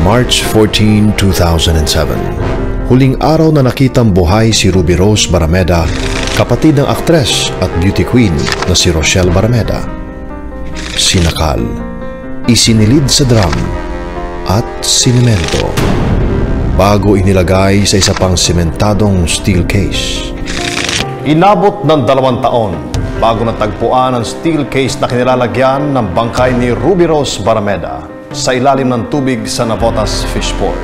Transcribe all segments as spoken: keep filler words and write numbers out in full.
March fourteenth, two thousand seven. Huling araw na nakitang buhay si Ruby Rose Barameda, kapatid ng aktres at beauty queen na si Rochelle Barameda. Sinakal, isinilid sa drum at sinimento bago inilagay sa isa pang sementadong steel case. Inabot ng dalawang taon bago natagpuan ang steel case na kinilalagyan ng bangkay ni Ruby Rose Barameda sa ilalim ng tubig sa Navotas Fishport.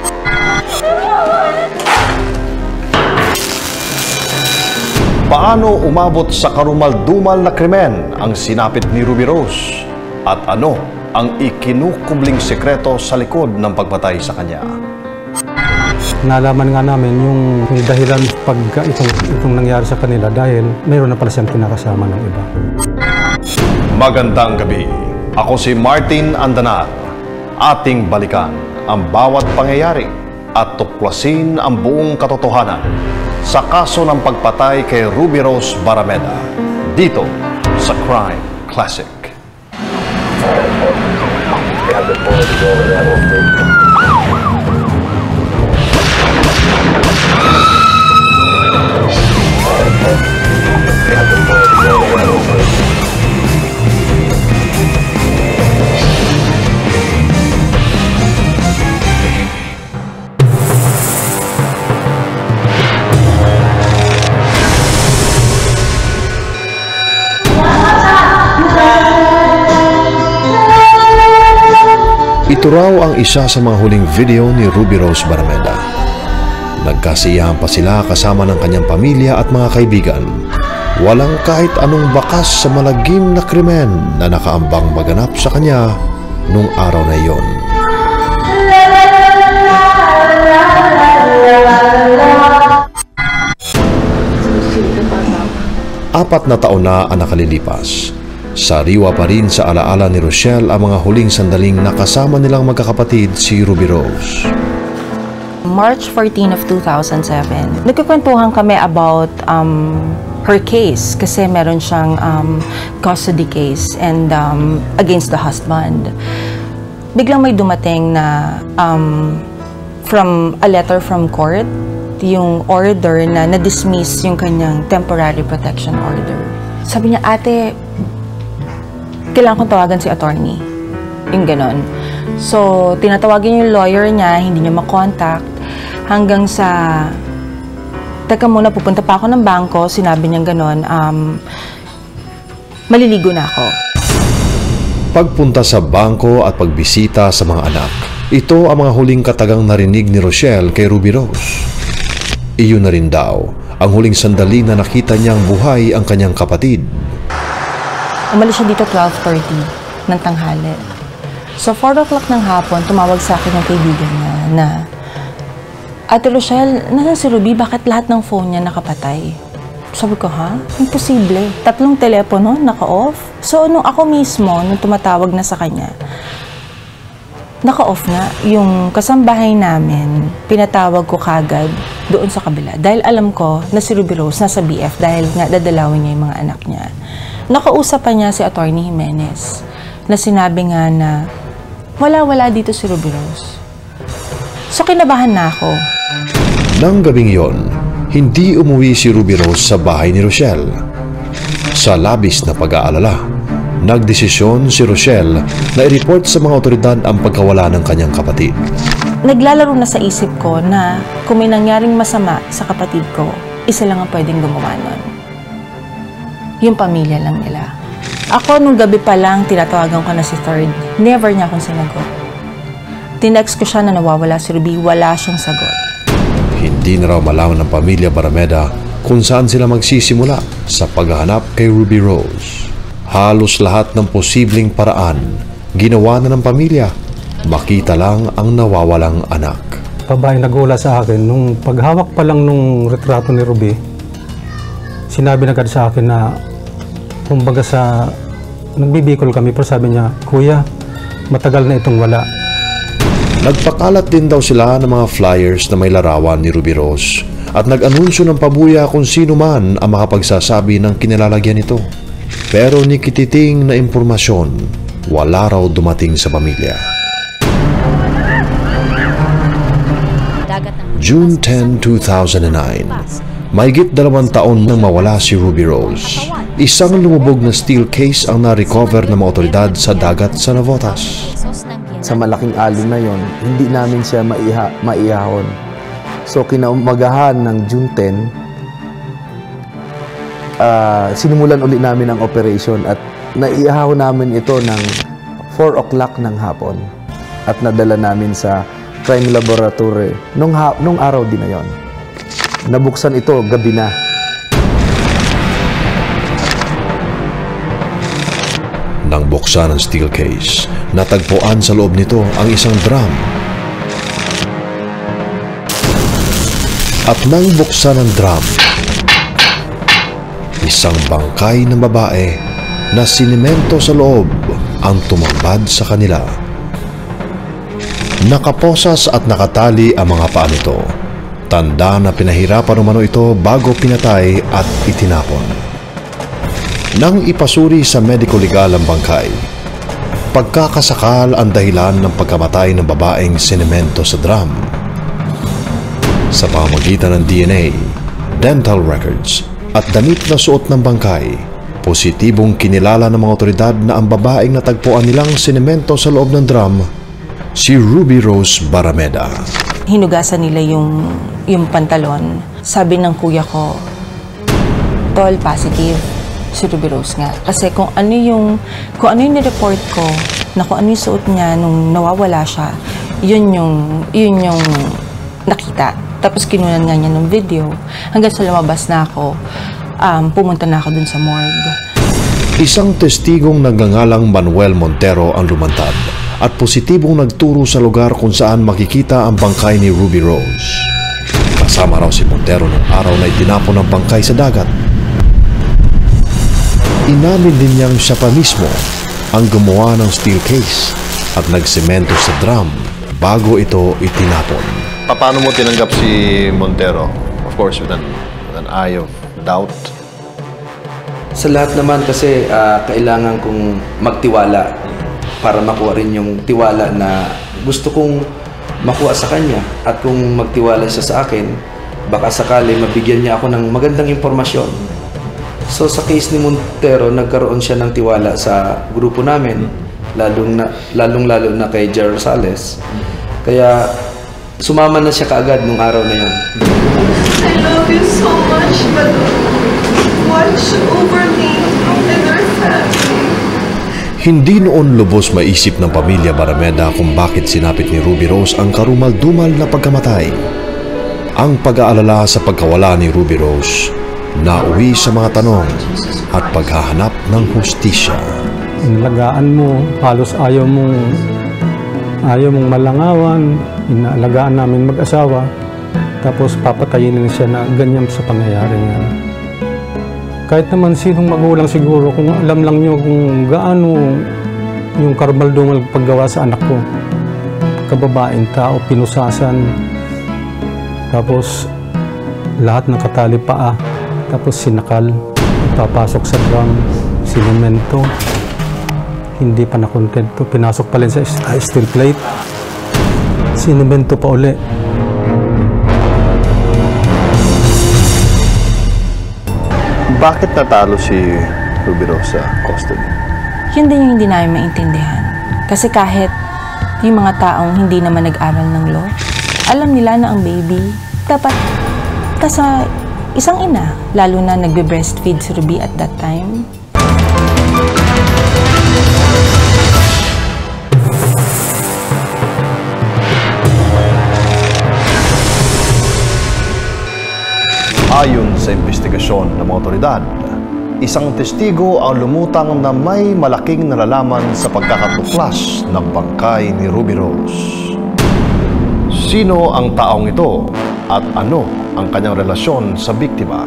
Paano umabot sa karumal-dumal na krimen ang sinapit ni Ruby Rose? At ano ang ikinukubling sekreto sa likod ng pagpatay sa kanya? Nalaman nga namin yung dahilan pag itong, itong nangyari sa kanila dahil mayroon na pala siyang kinakasama ng iba. Magandang gabi. Ako si Martin Andanar. Ating balikan ang bawat pangyayari at tuklasin ang buong katotohanan sa kaso ng pagpatay kay Ruby Rose Barameda dito sa Crime Classic. Ito raw ang isa sa mga huling video ni Ruby Rose Barameda. Nagkasiyahan pa sila kasama ng kanyang pamilya at mga kaibigan. Walang kahit anong bakas sa malagim na krimen na nakaambang maganap sa kanya nung araw na iyon. Apat na taon na ang nakalilipas. Sariwa pa rin sa alaala ni Rochelle ang mga huling sandaling nakasama nilang magkakapatid si Ruby Rose. March fourteenth of two thousand seven, nagkukwentuhan kami about um, her case kasi meron siyang um, custody case and um, against the husband. Biglang may dumating na um, from a letter from court, yung order na na-dismiss yung kanyang temporary protection order. Sabi niya, ate, kailangan kong tawagan si attorney. Yung ganon. So, tinatawagin yung lawyer niya, hindi niya makontakt. Hanggang sa, teka muna, pupunta pa ako ng bangko, sinabi niya ganon, um, maliligo na ako. Pagpunta sa bangko at pagbisita sa mga anak, ito ang mga huling katagang narinig ni Rochelle kay Ruby Rose. Iyon na rin daw ang huling sandali na nakita niyang buhay ang kanyang kapatid. Umalis siya dito twelve thirty ng tanghali. So, four o'clock ng hapon, tumawag sa akin ng kaibigan niya na, Ate Rochelle, nasan si Ruby? Bakit lahat ng phone niya nakapatay? Sabi ko, ha? Imposible. Tatlong telepono, naka-off. So, nung ako mismo, nung tumatawag na sa kanya, naka-off na. Yung kasambahay namin, pinatawag ko kagad doon sa kabila. Dahil alam ko na si Ruby Rose nasa B F dahil nga dadalawin niya yung mga anak niya. Nakausap pa niya si Attorney Jimenez na sinabi nga na wala-wala dito si Ruby Rose. So, kinabahan na ako. Nang gabing yon, hindi umuwi si Ruby Rose sa bahay ni Rochelle. Sa labis na pag-aalala, nagdesisyon si Rochelle na i-report sa mga otoridad ang pagkawala ng kanyang kapatid. Naglalaro na sa isip ko na kung may nangyaring masama sa kapatid ko, isa lang ang pwedeng gumawa nun. Yung pamilya lang nila. Ako, nung gabi pa lang, tinatawagan ko na si Third. Never niya akong sinagot. Tinext ko siya na nawawala si Ruby, wala siyang sagot. Hindi na raw malaman ng pamilya Barameda kung saan sila magsisimula sa paghahanap kay Ruby Rose. Halos lahat ng posibleng paraan ginawa na ng pamilya. Makita lang ang nawawalang anak. Babae nag-ula sa akin, nung paghawak pa lang nung retrato ni Ruby, sinabi na agad sa akin na kumbaga sa nagbibikol kami, pero sabi niya, Kuya, matagal na itong wala. Nagpakalat din daw sila ng mga flyers na may larawan ni Ruby Rose at nag-anunsyo ng pabuya kung sino man ang makapagsasabi ng kinilalagyan nito. Pero nikititing na impormasyon, wala raw dumating sa pamilya. June tenth, two thousand nine, mahigit dalawang taon nang mawala si Ruby Rose. Isang lumubog na steel case ang na-recover ng mga otoridad sa dagat sa Navotas. Sa malaking alon na yon, hindi namin siya maiha, maihahon. So kinaumagahan ng June tenth, uh, sinimulan ulit namin ang operation at naihahon namin ito ng four o'clock ng hapon at nadala namin sa crime laboratory nung, ha nung araw din na yon. Nabuksan ito gabi na. Nang buksan ang steel case, natagpuan sa loob nito ang isang drum. At nang buksan ang drum, isang bangkay ng babae na sinimento sa loob ang tumambad sa kanila. Nakaposas at nakatali ang mga paa nito. Tanda na pinahirapan umano ito bago pinatay at itinapon. Nang ipasuri sa medico legal ang bangkay, pagkakasakal ang dahilan ng pagkamatay ng babaeng sinimento sa drum. Sa pamamagitan ng D N A, dental records at damit na suot ng bangkay, positibong kinilala ng mga otoridad na ang babaeng natagpuan nilang sinimento sa loob ng drum, si Ruby Rose Barameda. Hinugasan nila yung, yung pantalon. Sabi ng kuya ko, tol, positive si Ruby Rose nga. Kasi kung ano yung, kung ano yung report ko, na kung ano yung suot niya nung nawawala siya, yun yung, yun yung nakita. Tapos kinunan nga niya ng video. Hanggang sa lumabas na ako, um, pumunta na ako dun sa morgue. Isang testigong nagngangalang Manuel Montero ang lumantad at positibong nagturo sa lugar kung saan makikita ang bangkay ni Ruby Rose. Kasama raw si Montero ng araw na itinapon ang bangkay sa dagat. Inamin din niyang siya pa mismo ang gumawa ng steel case at nagsemento sa drum bago ito itinapon. Paano mo tinanggap si Montero? Of course, with an, with an eye of doubt. Sa lahat naman kasi uh, kailangan kong magtiwala para makuha rin yung tiwala na gusto kong makuha sa kanya. At kung magtiwala siya sa akin, baka sakali mabigyan niya ako ng magandang impormasyon. So sa case ni Montero, nagkaroon siya ng tiwala sa grupo namin, lalong, na, lalong lalo na kay Jer Rosales. Kaya sumama na siya kaagad nung araw na yun. I love you so much, but watch over me and our family. Hindi noon lubos maisip ng pamilya Barameda kung bakit sinapit ni Ruby Rose ang karumal-dumal na pagkamatay. Ang pag-aalala sa pagkawala ni Ruby Rose nauwi sa mga tanong at paghahanap ng hustisya. Inalagaan mo, halos ayaw mong ayaw mong malangawan, inaalagaan namin mag-asawa, tapos papatayin na siya na ganyan sa pangyayari nga. Kahit naman sinong magulang siguro, kung alam lang nyo kung gaano yung karmal-dumal paggawa sa anak ko. Kababaeng tao, pinusasan, tapos lahat ng katali paa, tapos sinakal, papasok sa drum, sinimento. Hindi pa nakontento, pinasok pa rin sa steel plate, sinimento pa uli. Bakit natalo si Ruby Rose sa custody? Yun din yung hindi namin maintindihan. Kasi kahit yung mga taong hindi naman nag-aral ng law, alam nila na ang baby dapat sa isang ina, lalo na nagbe-breastfeed si Ruby at that time. Ayon sa investigasyon ng mga otoridad, isang testigo ang lumutang na may malaking nalalaman sa pagkakatuklas ng bangkay ni Ruby Rose. Sino ang taong ito at ano ang kanyang relasyon sa biktima?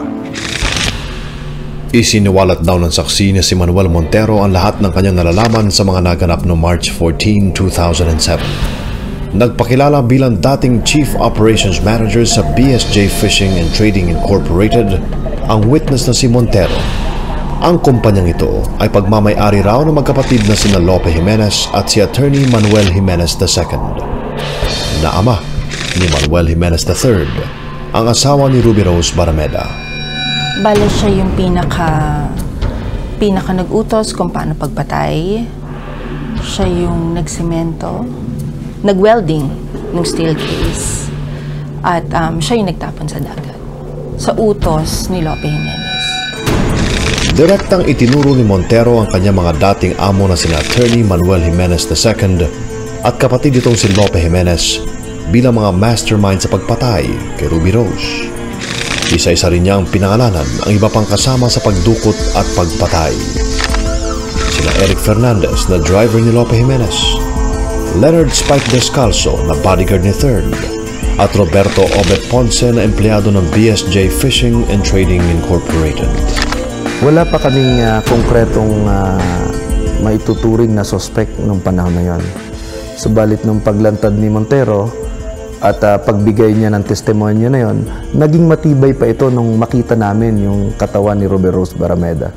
Isiniwalat daw ng saksi na si Manuel Montero ang lahat ng kanyang nalalaman sa mga naganap noong March fourteenth, two thousand seven. Nagpakilala bilang dating Chief Operations Manager sa B S J Fishing and Trading Incorporated ang witness na si Montero. Ang kumpanyang ito ay pagmamay-ari raw ng magkapatid na sina Lope Jimenez at si Attorney Manuel Jimenez the second, na ama ni Manuel Jimenez the third, ang asawa ni Ruby Rose Barameda. Bale siya yung pinaka, pinaka nag-utos kung paano pagpatay. Siya yung nagsemento, nag-welding ng steel case. At um, siya yung nagtapon sa dagat. Sa utos ni Lope Jimenez. Direktang itinuro ni Montero ang kanyang mga dating amo na sina Attorney Manuel Jimenez the second at kapatid itong si Lope Jimenez bilang mga mastermind sa pagpatay kay Ruby Rose. Isa-isa rin niyang pinangalanan ang iba pang kasama sa pagdukot at pagpatay. Sina Eric Fernandez na driver ni Lope Jimenez, Leonard Spike Descalzo na bodyguard ni third, at Roberto Obet Ponce na empleyado ng B S J Fishing and Trading Incorporated. Wala pa kaming uh, konkretong uh, maituturing na suspect nung panahon na yon. Subalit nung paglantad ni Montero at uh, pagbigay niya ng testimonya na yon, naging matibay pa ito nung makita namin yung katawan ni Ruby Rose Barameda.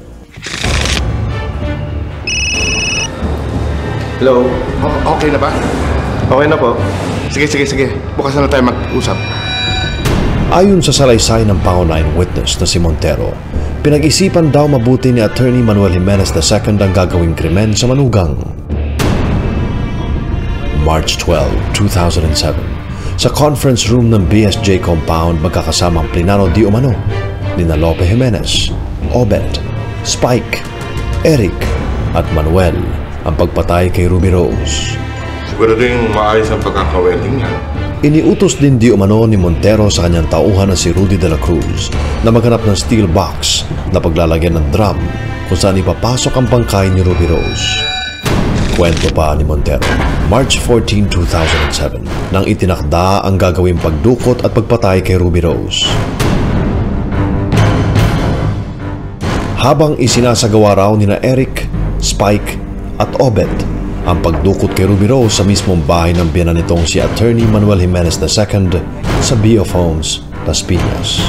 Hello? O- okay na ba? Okay na po. Sige, sige, sige. Bukas na tayo mag-usap. Ayon sa salaysay ng pangunahing witness na si Montero, pinag-isipan daw mabuti ni Attorney Manuel Jimenez the second ang gagawing krimen sa Manugang. March twelfth, two thousand seven, sa conference room ng B S J compound magkakasama ang plenaro di umano ni Lope Jimenez, Obet, Spike, Eric at Manuel ang pagpatay kay Ruby Rose. Siguro din maayos ang pagkakawelding niya. Iniutos din di umano ni Montero sa kanyang tauhan na si Rudy de la Cruz na maghanap ng steel box na paglalagyan ng drum kung saan ipapasok ang bangkay ni Ruby Rose. Kwento pa ni Montero, March fourteenth, two thousand seven, nang itinakda ang gagawing pagdukot at pagpatay kay Ruby Rose. Habang isinasagawa raw nina Eric, Spike at Obet ang pagdukot kay Ruby Rose sa mismong bahay ng biyanan nitong si Attorney Manuel Jimenez the second sa B of Homes, Las Piñas.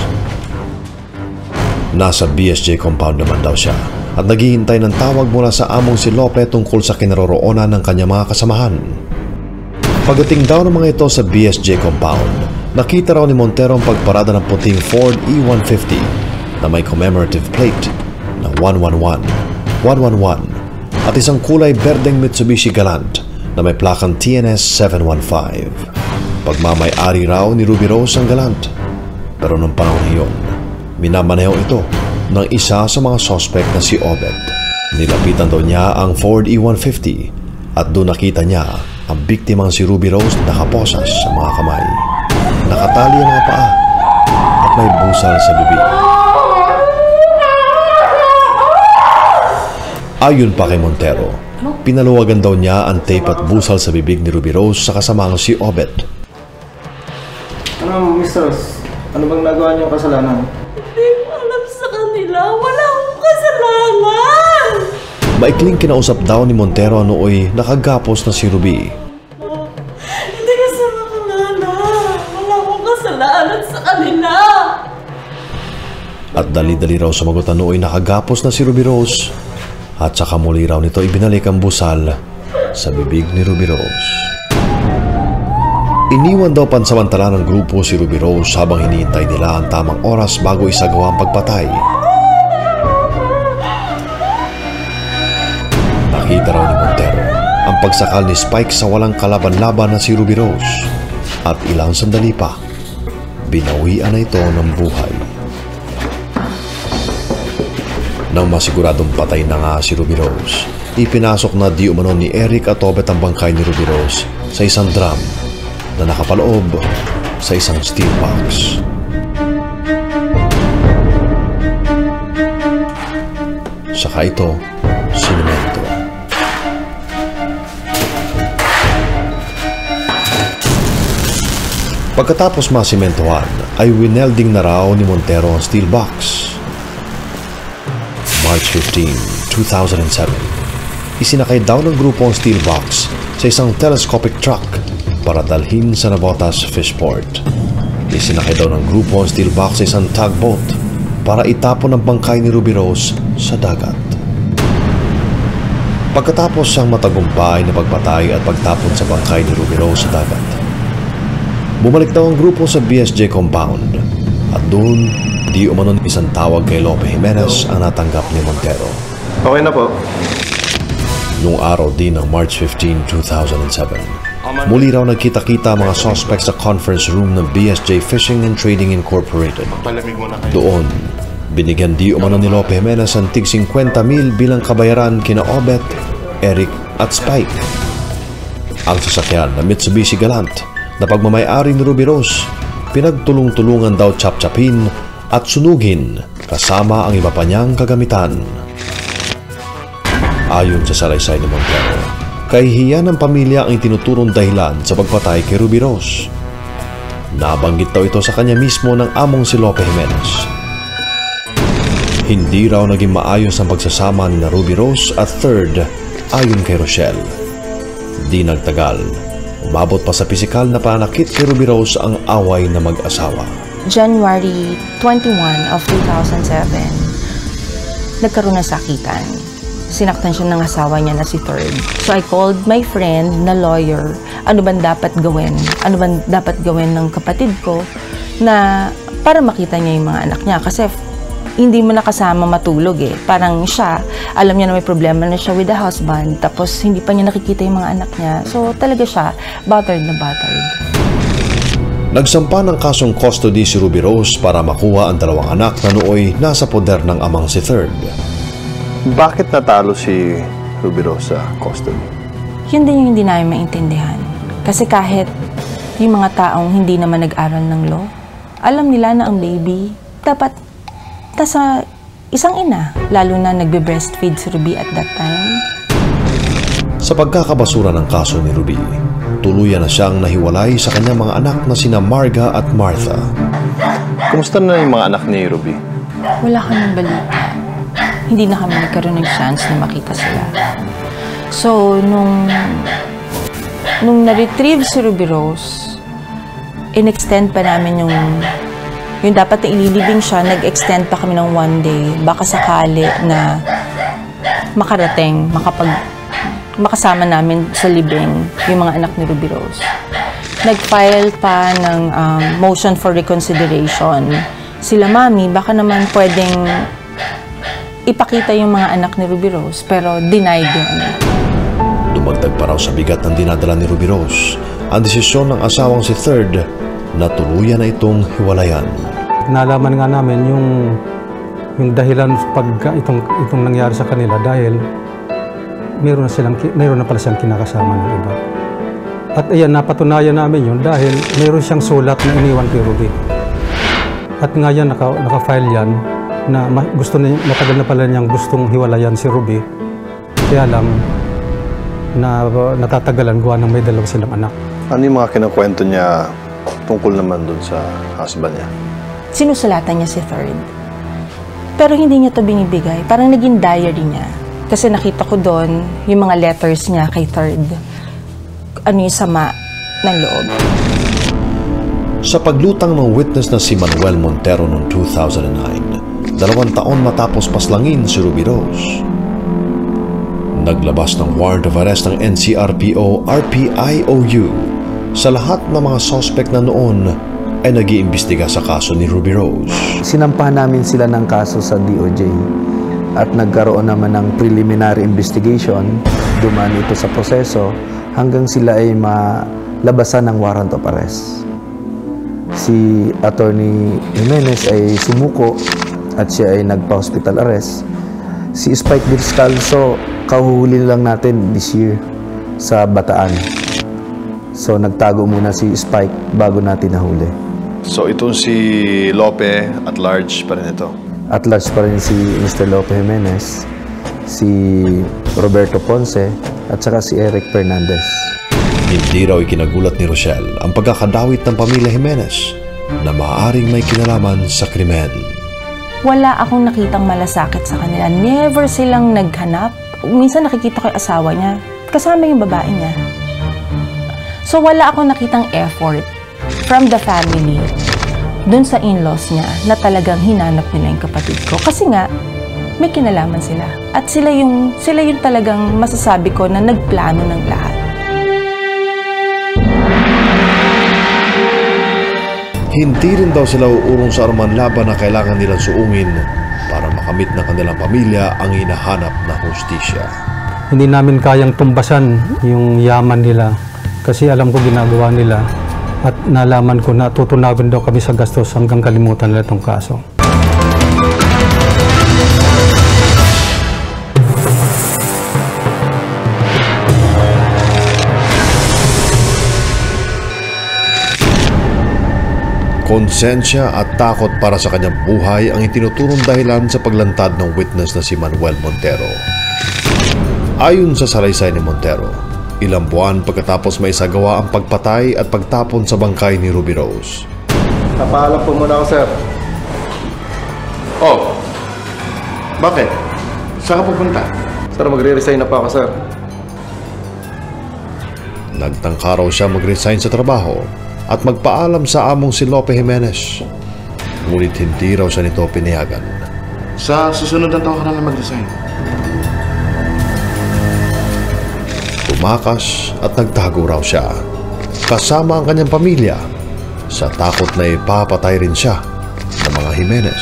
Nasa B S J compound naman daw siya at naghihintay ng tawag mula sa among si Lope tungkol sa kinaroroonan ng kanyang mga kasamahan. Pagdating daw ng mga ito sa B S J compound, nakita raw ni Montero ang pagparada ng puting Ford E one fifty na may commemorative plate na one one one, one one one at isang kulay berdeng Mitsubishi Galant na may plakang T N S seven one five. Pagmamay-ari raw ni Ruby Rose ang Galant. Pero nung panahon iyon, minamaneho ito ng isa sa mga suspect na si Obet. Nilapitan daw niya ang Ford E one fifty at doon nakita niya ang biktimang si Ruby Rose na nakaposas sa mga kamay. Nakatali ang mga paa at may busal sa bibig. Ayon pa kay Montero, pinaluwagan daw niya ang tape at busal sa bibig ni Ruby Rose sa kasamaang si Obet. Ano, Mister Rose? Ano bang nagawa niyong kasalanan? Hindi ko alam sa kanila. Wala akong kasalanan! Maikling kinausap daw ni Montero nooy nakagapos na si Ruby. Hindi ko sa makalala. Wala akong kasalanan sa kanila. At dali-dali raw sumagot na nooy nakagapos na si Ruby Rose. At saka muli raw nito ibinalik ang busal sa bibig ni Ruby Rose. Iniwan daw pansamantala ng grupo si Ruby Rose habang hinihintay nila ang tamang oras bago isagawa ang pagpatay. Nakita raw ni Montero ang pagsakal ni Spike sa walang kalaban-laban na si Ruby Rose at ilang sandali pa, binawian na ito ng buhay. Nang masiguradong patay na nga si Ruby Rose, ipinasok na di umano ni Eric at Obet ang bangkay ni Ruby Rose sa isang drum na nakapaloob sa isang steel box. Saka ito, sinimento. Pagkatapos masimentohan, ay winelding na raw ni Montero ang steel box. March fifteenth, two thousand seven, isinakay daw ng grupo ang steel box sa isang telescopic truck para dalhin sa Navotas Fishport. Isinakay daw ng grupo ang steel box sa isang tugboat para itapon ang bangkay ni Ruby Rose sa dagat. Pagkatapos ang matagumpay na pagpatay at pagtapon sa bangkay ni Ruby Rose sa dagat, Bumalik daw ang grupo sa B S J compound at doon, di umanon isang tawag kay Lope Jimenez ang natanggap ni Montero. Okay na po. Noong araw din ng March fifteenth, two thousand seven, muli raw nagkita-kita mga suspects sa conference room ng B S J Fishing and Trading Incorporated. Palamig mo na kayo. Doon, binigyan di umano ni Lope Jimenez ang tig fifty mil bilang kabayaran kina Obet, Eric at Spike. Ang sasakyan na Mitsubishi Galant na pagmamayari ni Ruby Rose, pinagtulong-tulungan daw chap-chapin at sunugin kasama ang iba pa niyang kagamitan. Ayon sa salaysay ni Montero, kahihiyan ng pamilya ang itinuturong dahilan sa pagpatay kay Ruby Rose. Nabanggit daw ito sa kanya mismo ng among si Lope Jimenez. Hindi raw naging maayos ang pagsasama ni na Ruby Rose at Third ayon kay Rochelle. Di nagtagal, umabot pa sa pisikal na panakit kay Ruby Rose ang away na mag-asawa. January twenty-first of two thousand seven, nagkaroon ng sakitan. Sinaktan siya ng asawa niya na si Third. So I called my friend na lawyer. Ano bang dapat gawin? Ano bang dapat gawin ng kapatid ko na para makita niya yung mga anak niya? Kasi hindi mo nakasama matulog eh. Parang siya, alam niya na may problema na siya with the husband. Tapos hindi pa niya nakikita yung mga anak niya. So talaga siya, battered na battered. Nagsampa ng kasong custody si Ruby Rose para makuha ang dalawang anak na nooy nasa poder ng amang si Third. Bakit natalo si Ruby Rose sa custody? Yun din yung hindi namin maintindihan. Kasi kahit yung mga taong hindi naman nag-aral ng law, alam nila na ang baby dapat nasa isang ina, lalo na nagbe-breastfeed si Ruby at that time. Sa pagkakabasura ng kaso ni Ruby, tuluyan na siyang nahiwalay sa kanyang mga anak na sina Marga at Martha. Kumusta na yung mga anak ni Ruby? Wala kaming balita. Hindi na kami nagkaroon ng chance na makita sila. So, nung nung na-retrieve si Ruby Rose, in-extend pa namin yung yung dapat na ililibing siya, nag-extend pa kami ng one day. Baka sakali na makarating, makapag, makasama namin sa libing yung mga anak ni Ruby Rose. Nag-file pa ng um, motion for reconsideration. Sila mami, baka naman pwedeng ipakita yung mga anak ni Ruby Rose, pero denied yun. Dumagdag pa raw sa bigat ng dinadala ni Ruby Rose ang desisyon ng asawang si Third na tuluyan na itong hiwalayan. Nalaman nga namin yung yung dahilan pag itong itong nangyari sa kanila dahil mayroon na silang mayroon na pala siyang kinakasama ng iba. At ayan, napatunayan namin yun dahil mayroon siyang sulat na iniwan kay Ruby. At nga yan, naka, naka-file yan na gusto na, matagal na pala niyang gustong hiwalayan si Ruby. Kaya lang, na natatagalan gawa ng may dalawa silang anak. Ano yung mga kinukwento niya tungkol naman dun sa husband niya? Sinusulatan niya si Third. Pero hindi niya to binibigay. Parang naging diary niya. Kasi nakita ko doon yung mga letters niya kay Third. Ano yung sama ng loob. Sa paglutang ng witness na si Manuel Montero noong two thousand nine, dalawang taon matapos paslangin si Ruby Rose, naglabas ng warrant of arrest ng N C R P O R P I O U sa lahat ng mga suspect na noon ay nag-iimbestiga sa kaso ni Ruby Rose. Sinampahan namin sila ng kaso sa D O J at nagkaroon naman ng preliminary investigation. Dumaan ito sa proseso hanggang sila ay malabasan ng warrant of arrest. Si Attorney Jimenez ay sumuko at siya ay nagpa-hospital arrest. Si Spike Descalzo, kahuhuli lang natin this year sa Bataan. So nagtago muna si Spike bago natin nahuli. So itong si Lope at large pa rin ito? At large pa rin si Mister Lope Jimenez, si Roberto Ponce, at saka si Eric Fernandez. Hindi raw ikinagulat ni Rochelle ang pagkakadawit ng pamilya Jimenez na maaaring may kinalaman sa krimen. Wala akong nakitang malasakit sa kanila. Never silang naghanap. Minsan nakikita ko yung asawa niya. Kasama yung babae niya. So wala akong nakitang effort from the family dun sa in-laws niya na talagang hinanap nila yung kapatid ko. Kasi nga, may kinalaman sila. At sila yung, sila yung talagang masasabi ko na nagplano ng lahat. Hindi rin daw sila uurong sa anumang laban na kailangan nilang suungin para makamit ng kanilang pamilya ang hinahanap na hustisya. Hindi namin kayang tumbasan yung yaman nila kasi alam ko ginagawa nila at nalaman ko na tutunawin daw kami sa gastos hanggang kalimutan nila itong kaso. Konsensya at takot para sa kanyang buhay ang itinuturong dahilan sa paglantad ng witness na si Manuel Montero. Ayon sa salaysay ni Montero, ilang buwan pagkatapos may isagawa ang pagpatay at pagtapon sa bangkay ni Ruby Rose. Napaalam po muna ako, sir. Oh, bakit? Saan ka pupunta? Sir, magre-resign na po ako, sir. Nagtangka raw siya mag-resign sa trabaho at magpaalam sa among si Lope Jimenez. Ngunit hindi raw siya nito pinayagan. Sa susunod na taon ka na lang mag-resign. Tumakas at nagtago raw siya, kasama ang kanyang pamilya, sa takot na ipapatay rin siya ng mga Jimenez.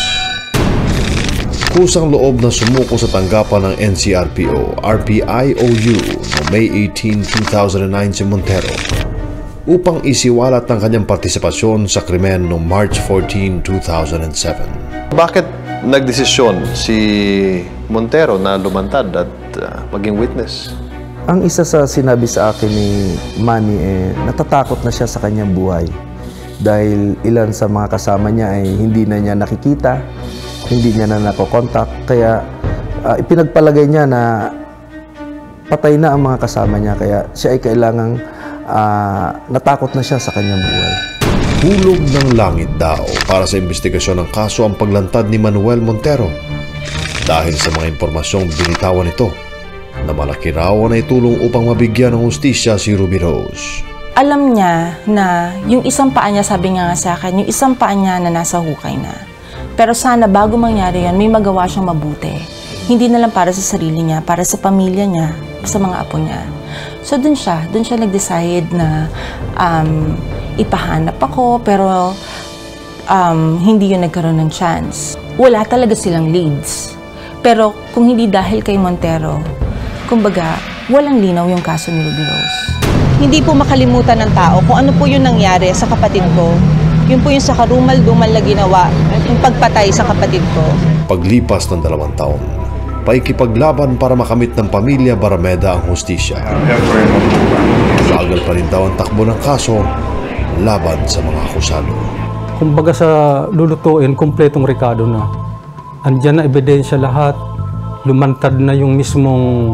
Kusang loob na sumuko sa tanggapan ng N C R P O R P I O U noong May eighteenth, two thousand nine si Montero upang isiwalat ang kanyang partisipasyon sa krimen noong March fourteenth, two thousand seven. Bakit nagdesisyon si Montero na lumantad at uh, maging witness? Ang isa sa sinabi sa akin ni Manny, eh, natatakot na siya sa kanyang buhay. Dahil ilan sa mga kasama niya ay hindi na niya nakikita, hindi niya na nakokontak. Kaya uh, ipinagpalagay niya na patay na ang mga kasama niya. Kaya siya ay kailangang uh, natakot na siya sa kanyang buhay. Hulog ng langit daw para sa investigasyon ng kaso ang paglantad ni Manuel Montero dahil sa mga impormasyong binitawan nito na malaki raw na itulong upang mabigyan ng hustisya si Ruby Rose. Alam niya na yung isang paa niya, sabi nga sa akin, yung isang paa niya na nasa hukay na. Pero sana bago mangyari yan, may magawa siyang mabuti. Hindi na lang para sa sarili niya, para sa pamilya niya, sa mga apo niya. So dun siya, dun siya nag-decide na um, ipahanap ako, pero um, hindi yun nagkaroon ng chance. Wala talaga silang leads. Pero kung hindi dahil kay Montero, kumbaga, walang linaw yung kaso ni Ruby Rose. Hindi po makalimutan ng tao kung ano po yung nangyari sa kapatid ko. Yun po yung sa karumal-dumal na ginawa, yung pagpatay sa kapatid ko. Paglipas ng dalawang taon, paikipaglaban para makamit ng pamilya Barameda ang hustisya. Bagal pa rin daw ang takbo ng kaso laban sa mga akusado. Kumbaga sa lulutuin, kumpletong rekado na. Andyan na ebidensya lahat. Lumantad na yung mismong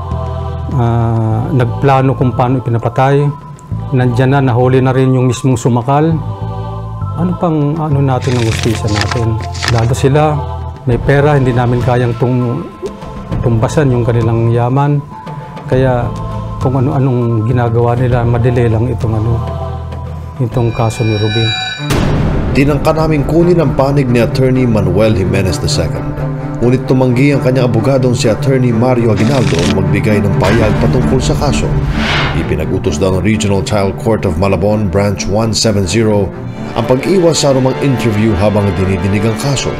uh, nagplano kung paano ipinapatay. Nandiyan na, nahuli na rin yung mismong sumakal. Ano pang ano natin ang hustisya natin? Lalo sila, may pera, hindi namin kayang tung, tumbasan yung kanilang yaman. Kaya kung ano-anong ginagawa nila, madali lang itong, ano, itong kaso ni Ruby. Tinangka naming kunin ang panig ni Attorney Manuel Jimenez the second. Ngunit tumanggi ang kanyang abogadong si Attorney Mario Aguinaldo magbigay ng payag patungkol sa kaso. Ipinag-utos daw ng Regional Trial Court of Malabon, Branch one seventy ang pag-iwas sa anumang interview habang dinidinig ang kaso.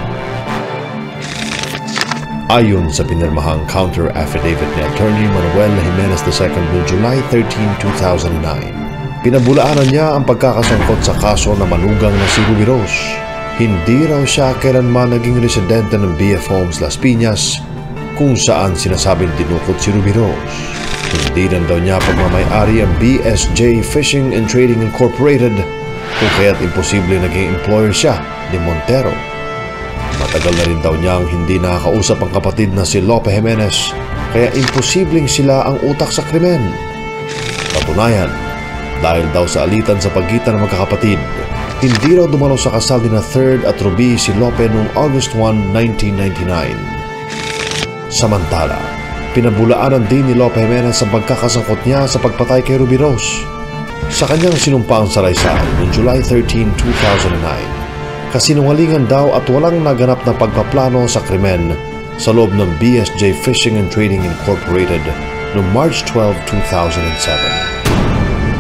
Ayon sa pinirmahang counter affidavit ni Attorney Manuel Jimenez the second noong July thirteenth, two thousand nine, pinabulaanan niya ang pagkakasangkot sa kaso na manugang na si Ruby Rose. Hindi raw siya kailanman naging residente ng B F Homes Las Piñas kung saan sinasabing dinukot si Ruby Rose. Hindi rin daw niya pagmamay-ari ang B S J Fishing and Trading Incorporated kung kaya't imposible naging employer siya ni Montero. Matagal na rin daw niyang hindi nakakausap ang kapatid na si Lope Jimenez kaya imposibleng sila ang utak sa krimen. Patunayan, dahil daw sa alitan sa pagitan ng magkakapatid, hindi raw dumalo sa kasal ni na Third at Ruby si Lope noong August first, nineteen ninety-nine. Samantala, pinabulaanan din ni Lope Jimenez ang pagkakasangkot niya sa pagpatay kay Ruby Rose. Sa kanyang sinumpaang salaysay noong July thirteenth, two thousand nine, kasinungalingan daw at walang naganap na pagpaplano sa krimen sa loob ng B S J Fishing and Trading Incorporated noong March twelfth, two thousand seven.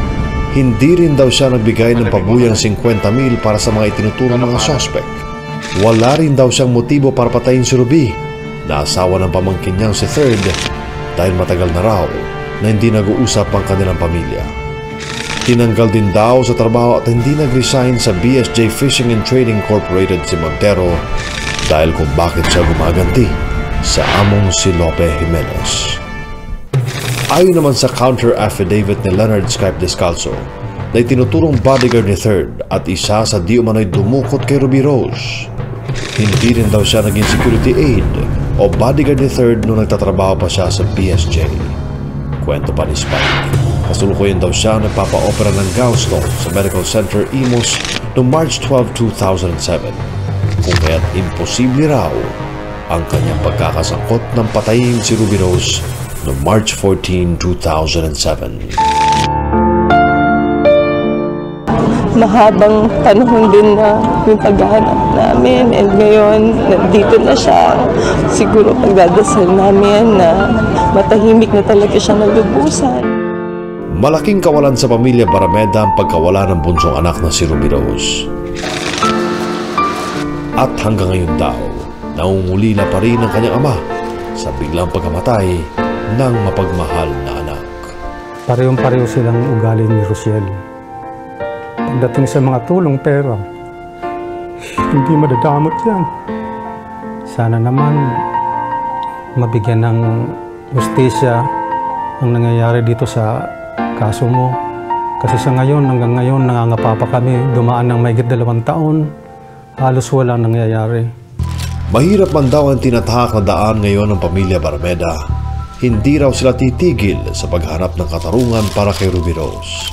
Hindi rin daw siya nagbigay ng pabuyang fifty mil para sa mga itinuturong mga suspect. Wala rin daw siyang motibo para patayin si Ruby, na asawa ng pamangkin niyang si Third, dahil matagal na raw na hindi nag-uusap ang kanilang pamilya. Tinanggal din daw sa trabaho at hindi nag-resign sa B S J Fishing and Trading Incorporated si Montero dahil kung bakit siya gumaganti sa among si Lope Jimenez. Ayon naman sa counter-affidavit ni Leonard Skype Descalzo na itinuturong bodyguard ni Third at isa sa di umano'y dumukot kay Ruby Rose. Hindi rin daw siya naging security aid o bodyguard ni Third nung nagtatrabaho pa siya sa B S J. Kwento pa ni Spike, kasulukuyan daw siya nagpapa-opera ng gallstone sa Medical Center Imus noong March twelfth, two thousand seven, kung kaya't imposible raw ang kanyang pagkakasangkot ng patayin si Ruby Rose noong March fourteenth, two thousand seven. Mahabang panahon din na yung paghahanap namin, and ngayon nandito na siya. Siguro pagdadasal namin na matahimik na talaga siya naglubusan. Malaking kawalan sa pamilya Barameda ang pagkawala ng bunsong anak na si Ruby Rose. At hanggang ngayon daw, naungulila pa rin ang kanyang ama sa biglang pagkamatay ng mapagmahal na anak. Parehong-pareho silang ugali ni Rochelle. Pagdating sa mga tulong pera, hindi madadamot yan. Sana naman mabigyan ng justisya ang nangyayari dito sa kaso mo. Kasi sa ngayon, hanggang ngayon, nangangapa pa kami. Dumaan ng mahigit dalawang taon, halos walang nangyayari. Mahirap man daw ang tinatahak na daan ngayon ng pamilya Barameda. Hindi raw sila titigil sa paghanap ng katarungan para kay Ruby Rose.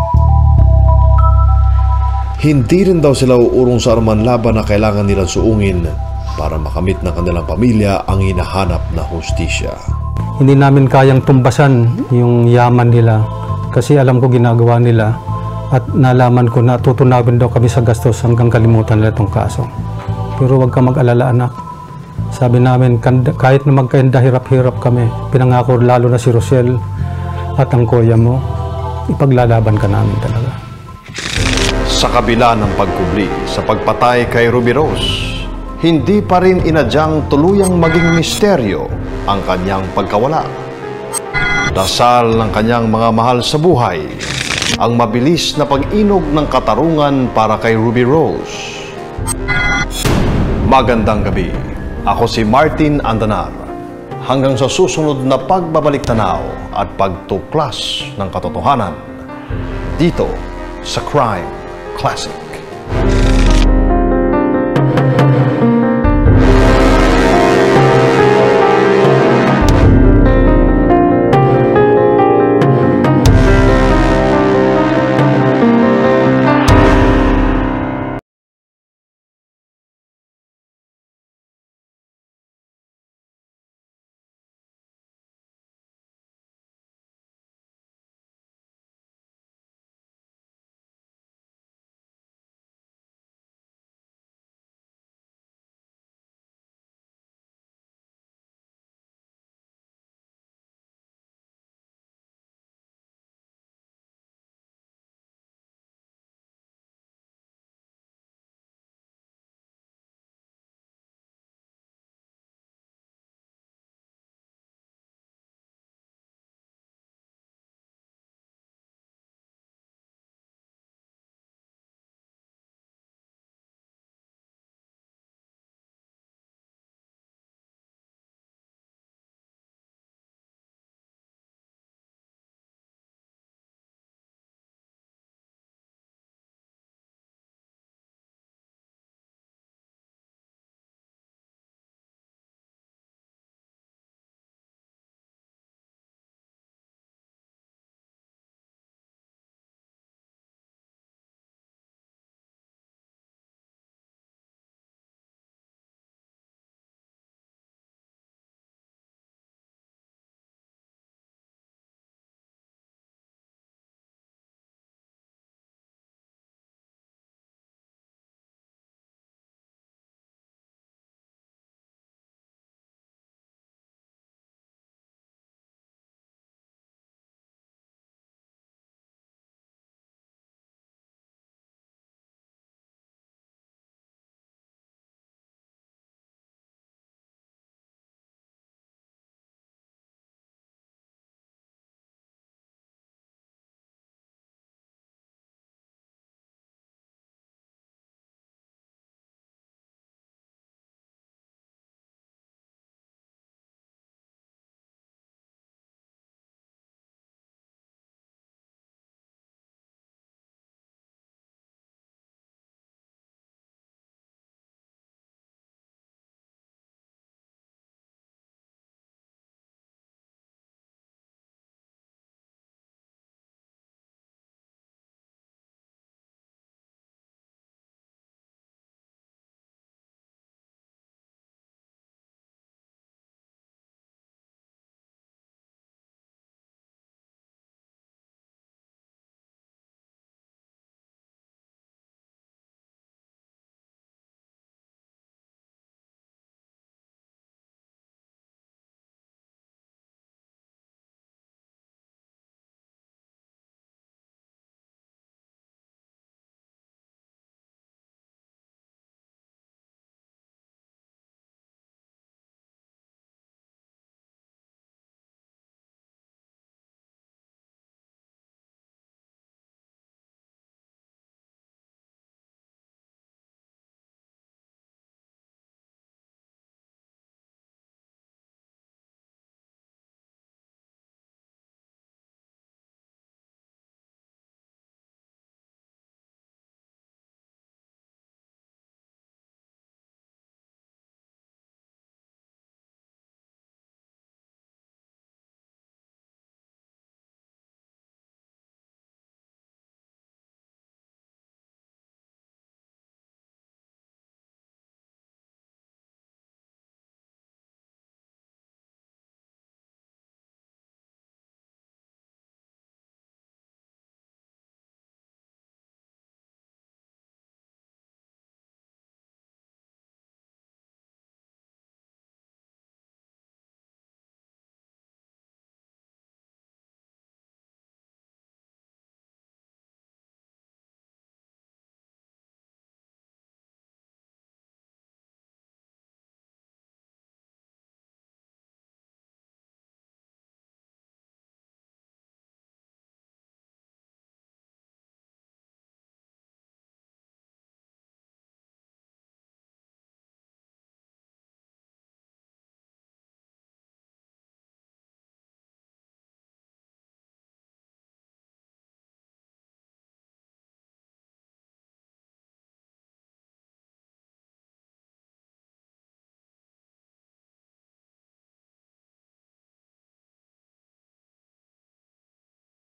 Hindi rin daw sila uurong sa anuman laban na kailangan nilang suungin para makamit ng kanilang pamilya ang hinahanap na hustisya. Hindi namin kayang tumbasan yung yaman nila kasi alam ko ginagawa nila at nalaman ko na tutunawin daw kami sa gastos hanggang kalimutan nila itong kaso. Pero huwag ka mag-alala, anak. Sabi namin, kahit na magkainda hirap-hirap kami, pinangako lalo na si Rochelle at ang kuya mo, ipaglalaban ka namin talaga. Sa kabila ng pagkubli sa pagpatay kay Ruby Rose, hindi pa rin inadyang tuluyang maging misteryo ang kanyang pagkawala. Dasal ng kanyang mga mahal sa buhay ang mabilis na pag-inog ng katarungan para kay Ruby Rose. Magandang gabi. Ako si Martin Andanar. Hanggang sa susunod na pagbabalik-tanaw at pagtuklas ng katotohanan dito sa Crime Classic.